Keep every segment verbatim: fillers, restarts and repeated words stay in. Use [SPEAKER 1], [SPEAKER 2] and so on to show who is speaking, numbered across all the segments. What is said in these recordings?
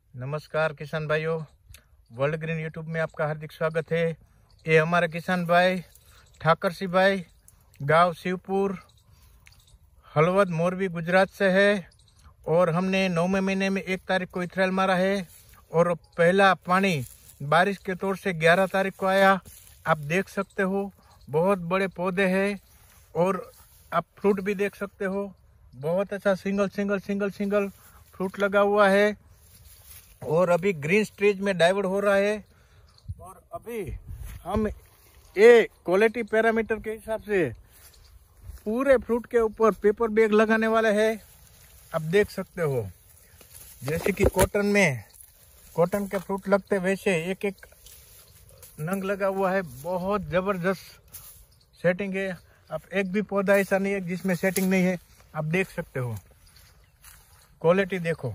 [SPEAKER 1] नमस्कार किसान भाइयों, वर्ल्ड ग्रीन यूट्यूब में आपका हार्दिक स्वागत है। ये हमारे किसान भाई ठाकर सिंह भाई गांव शिवपुर हलवद मोरबी गुजरात से है और हमने नौवें महीने में एक तारीख को इथराइल मारा है और पहला पानी बारिश के तौर से ग्यारह तारीख को आया। आप देख सकते हो बहुत बड़े पौधे हैं और आप फ्रूट भी देख सकते हो। बहुत अच्छा single single single single fruit लगा हुआ है और अभी ग्रीन स्टेज में डाइवर्ट हो रहा है। और अभी हम ये क्वालिटी पैरामीटर के हिसाब से पूरे फ्रूट के ऊपर पेपर बैग लगाने वाले हैं। आप देख सकते हो जैसे कि कॉटन में कॉटन के फ्रूट लगते वैसे एक एक नंग लगा हुआ है। बहुत ज़बरदस्त सेटिंग है। आप एक भी पौधा ऐसा नहीं है जिसमें सेटिंग नहीं है। आप देख सकते हो क्वालिटी देखो।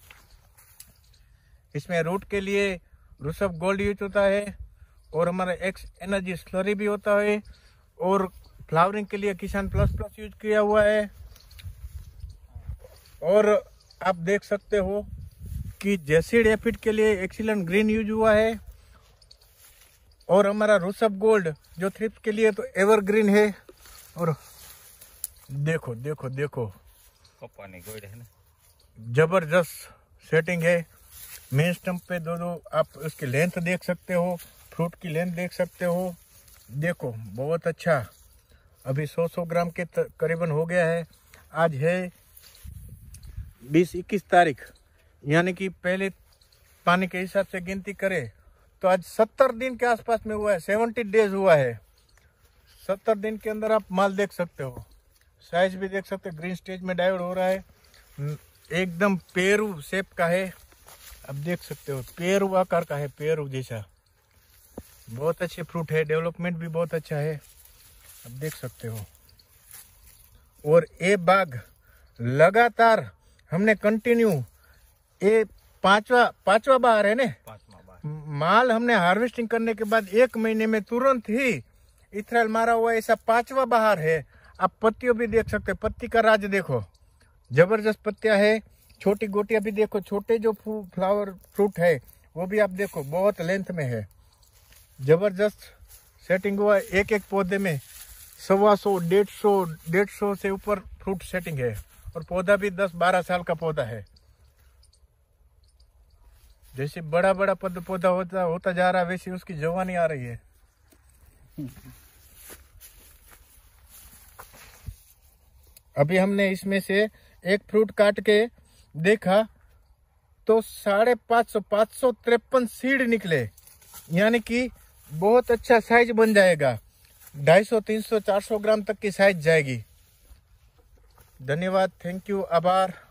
[SPEAKER 1] इसमें रूट के लिए रुसब गोल्ड यूज होता है और हमारा एक्स एनर्जी स्लरी भी होता है और फ्लावरिंग के लिए किसान प्लस प्लस यूज किया हुआ है। और आप देख सकते हो कि जैसिड एफिड के लिए एक्सीलेंट ग्रीन यूज हुआ है और हमारा रुसब गोल्ड जो थ्रिप्स के लिए तो एवरग्रीन है। और देखो देखो देखो
[SPEAKER 2] पानी गोल्ड है ना,
[SPEAKER 1] जबरदस्त सेटिंग है। मेन स्टम्प पे दो दो आप उसकी लेंथ देख सकते हो, फ्रूट की लेंथ देख सकते हो। देखो बहुत अच्छा। अभी सौ सौ ग्राम के करीबन हो गया है। आज है बीस इक्कीस तारीख, यानी कि पहले पानी के हिसाब से गिनती करें तो आज सत्तर दिन के आसपास में हुआ है। सेवेंटी डेज हुआ है। सत्तर दिन के अंदर आप माल देख सकते हो। साइज भी देख सकते हो। ग्रीन स्टेज में डाइवर्ट हो रहा है। एकदम पेरू शेप का है। अब देख सकते हो पेरू आकार का है, पेरू जैसा। बहुत अच्छे फ्रूट है। डेवलपमेंट भी बहुत अच्छा है। अब देख सकते हो। और ये बाग लगातार हमने कंटिन्यू ये पांचवा पांचवा बार है ने माल हमने हार्वेस्टिंग करने के बाद एक महीने में तुरंत ही इथराइल मारा हुआ ऐसा पांचवा बहार है। आप पत्तियों भी देख सकते हो। पत्ती का राज देखो, जबरदस्त पत्तियां है। छोटी गोटियां भी देखो। छोटे जो फ्लावर फ्रूट है वो भी आप देखो बहुत लेंथ में है। जबरदस्त सेटिंग हुआ। एक एक पौधे में सवा सौ डेढ़ सौ डेढ़ सौ से ऊपर फ्रूट सेटिंग है और पौधा भी दस बारह साल का पौधा है। जैसे बड़ा बड़ा पौधा पौधा होता होता जा रहा है वैसे उसकी जवानी आ रही है। अभी हमने इसमें से एक फ्रूट काट के देखा तो साढ़े पाँच सौ पाँच सौ तिरपन सीड निकले, यानी कि बहुत अच्छा साइज बन जाएगा। ढाई सौ तीन सौ चार सौ ग्राम तक की साइज जाएगी। धन्यवाद, थैंक यू, आभार।